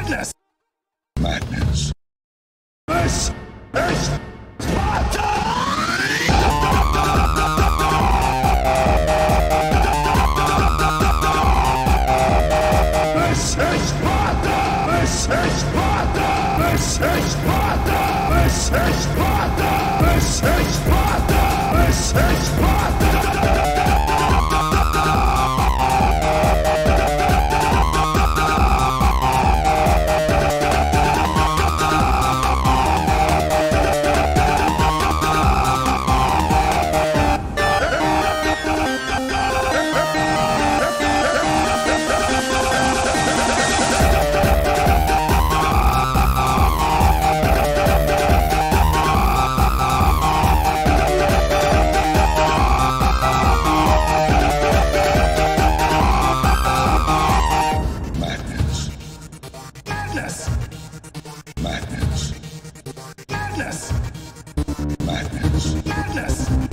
Madness! Madness. This is Sparta! This is Sparta! This is Sparta! This is Sparta! This is Sparta! This is Sparta! This is Sparta! Madness! Madness. Madness! Madness. Madness!